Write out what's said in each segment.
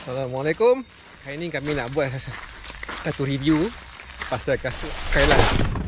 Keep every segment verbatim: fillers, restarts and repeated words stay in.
Assalamualaikum. Hari ni kami nak buat satu review pasal kasut Kailas.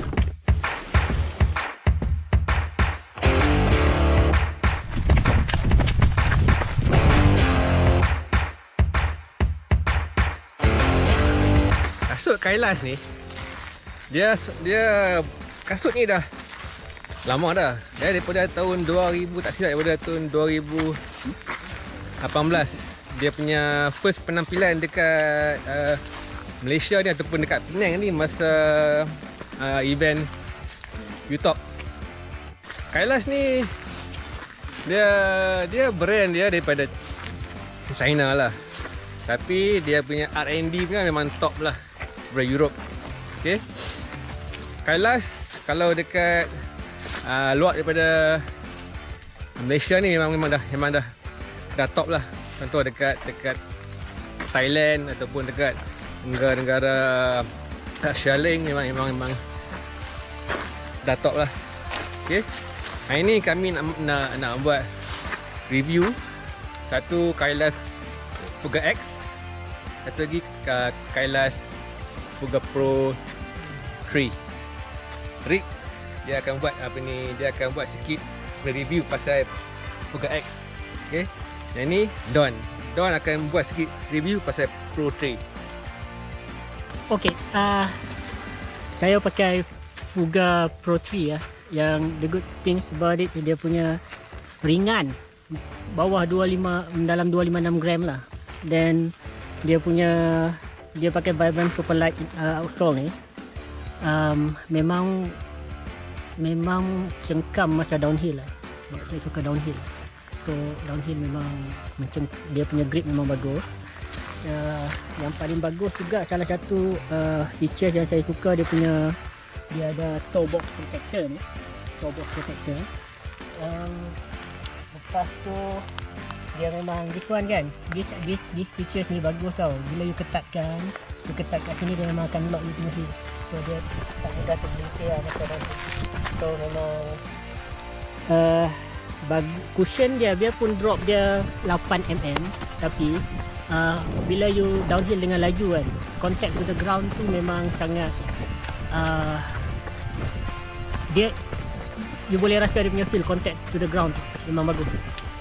Kasut Kailas ni, dia dia kasut ni dah lama dah. Dia daripada tahun dua ribu, tak silap daripada tahun dua ribu lapan belas. Dia punya first penampilan dekat uh, Malaysia ni ataupun dekat Penang ni masa uh, event U-Top. Kailas ni dia dia brand dia daripada China lah. Tapi dia punya R and D kan memang top lah daripada Europe. Okey. Kailas kalau dekat uh, luar daripada Malaysia ni memang memang dah memang dah dah top lah. Contoh dekat dekat Thailand ataupun dekat negara-negara Shaling memang memang memang dah top lah. Okey. Hari ni kami nak nak nak buat review satu Kailas Fuga X, satu lagi Kailas Fuga Pro tiga. Rick dia akan buat apa ni, dia akan buat sikit review pasal Fuga X. Okey. Yang ni Don. Don akan buat sikit review pasal Pro tiga. Okey, uh, saya pakai Fuga Pro tiga ya. Yang the good things about it, dia punya ringan, bawah dua puluh lima, dalam dua puluh lima enam gram lah. Dan dia punya, dia pakai Vibram Superlight uh, outsole ni. Um, memang memang cengkam masa downhill lah. Sebab saya suka downhill. So downhill memang macam dia punya grip memang bagus. Uh, yang paling bagus juga salah satu uh, feature yang saya suka, dia punya dia ada toe box protector ni, toe box protector. Um, lepas tu dia memang this one kan, this this this features ni bagus tau. Bila you ketatkan, you ketat kat sini dia memang akan lock you punya heel. So dia tak mudah tergelincir lah masa downhill. So memang uh, Bagus, cushion dia biarpun drop dia lapan milimeter, tapi uh, bila you downhill dengan laju kan, contact to the ground tu memang sangat uh, dia, you boleh rasa dia punya feel contact to the ground tu memang bagus.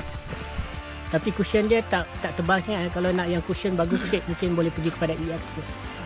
Tapi cushion dia tak tak tebal sangat. Kalau nak yang cushion bagus sikit, mungkin boleh pergi kepada E X tu.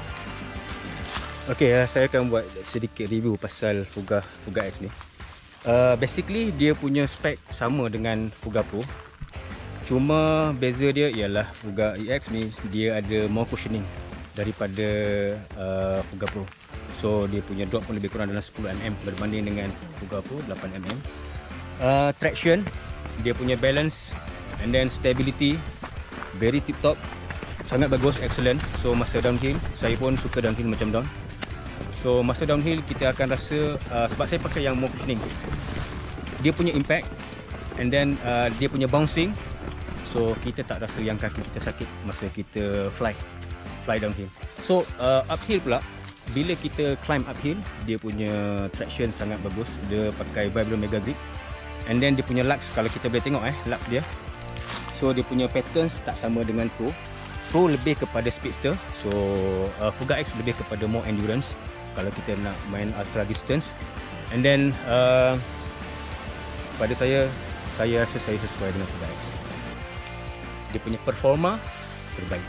Okey, saya akan buat sedikit review pasal Fuga Fuga X ni. Uh, basically dia punya spek sama dengan Fuga Pro, cuma beza dia ialah Fuga E X ni dia ada more cushioning daripada uh, Fuga Pro. So dia punya drop pun lebih kurang dalam sepuluh milimeter berbanding dengan Fuga Pro lapan milimeter. uh, Traction, dia punya balance and then stability very tip top, sangat bagus, excellent. So masa downhill, saya pun suka downhill macam down. So masa downhill kita akan rasa uh, sebab saya pakai yang more cushioning, dia punya impact and then uh, dia punya bouncing. So kita tak rasa yang kaki kita sakit masa kita fly fly downhill. So uh, uphill pula, bila kita climb uphill, dia punya traction sangat bagus. Dia pakai Vibram Mega Grip and then dia punya lux, kalau kita boleh tengok eh lux dia. So dia punya patterns tak sama dengan Pro. Pro lebih kepada speedster. So uh, Fuga X lebih kepada more endurance kalau kita nak main ultra distance. And then uh, pada saya, saya rasa saya sesuai dengan Fuga X. Dia punya performa terbaik.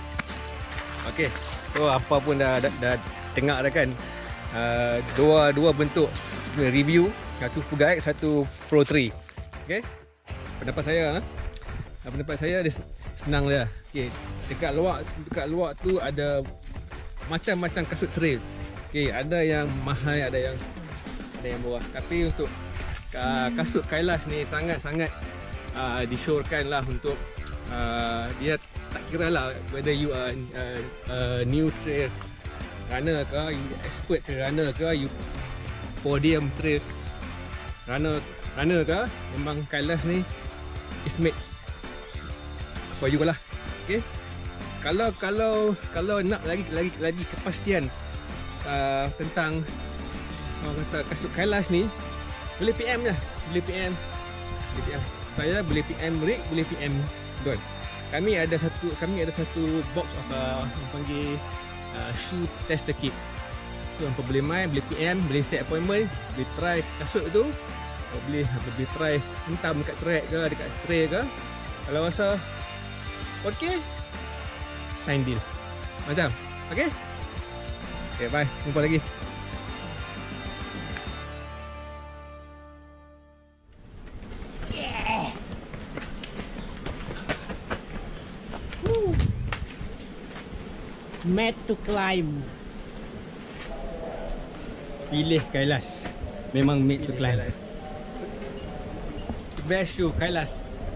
Okey. So apa pun dah dah, dah tengok dah kan. Uh, dua dua bentuk review, satu Fuga X, satu Pro tiga. Okey. Pendapat saya ha? Pendapat saya dia senang dia. Okey, dekat luar dekat luar tu ada macam-macam kasut trail. Okey, ada yang mahal, ada yang ada yang murah. Tapi untuk uh, kasut Kailas ni sangat-sangat uh, disyorkan lah untuk uh, dia tak kira lah whether you are uh, uh, new trail runner ke, you expert trail runner ke, you podium trail runner runner ke, memang Kailas ni is made for you lah. Okey. Kalau kalau kalau nak lagi lagi lagi kepastian uh, tentang orang kata kasut Kailas ni, boleh P M lah, boleh P M, boleh P M saya, boleh P M Rick, boleh P M Don. kami ada satu kami ada satu box of uh, yang panggil uh, shoe tester kit. So hampa boleh main, boleh P M, boleh set appointment, boleh try kasut tu, boleh boleh try hentam dekat track ke, dekat tray ke. Kalau rasa okey, sign deal. Macam, okey? Okay, bye. Jumpa lagi. Yeah. Woo. Made to climb. Pilih Kailas. Memang made to climb. Best shoe Kailas.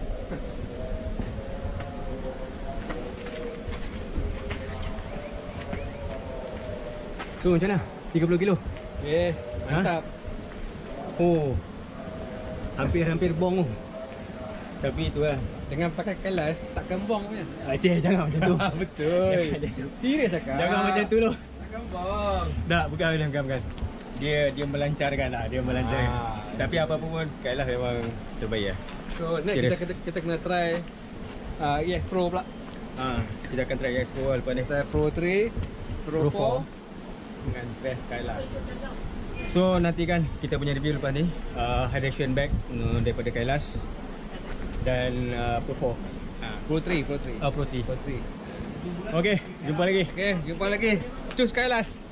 So macam mana? tiga puluh kilo. Okay, mantap. Ha? Oh. Hampir-hampir bong tu. Tapi tu lah. Dengan pakai Kailas takkan bong punya. Aceh jangan macam tu. Betul. Jangan macam tu. Serius cakap. Jangan macam tu loh. Takkan bong. Tak, bukan bukan bukan. bukan. Dia dia melancarkan lah, dia melancarkan. Ah, Tapi apa pun Kailas memang terbaik lah. So next kita, kita kita kena try uh, E X Pro pula. Ha, kita akan try E X Pro lepas ni. Kita Pro three, Pro, Pro four four. dengan best Kailas. So nanti kan kita punya review lepas ni uh, hydration bag uh, daripada Kailas dan uh, Pro four. Ha, Pro three, Pro three. Oh, Pro three. Pro three. Okey, jumpa lagi. Okay, jumpa lagi. Choose Kailas.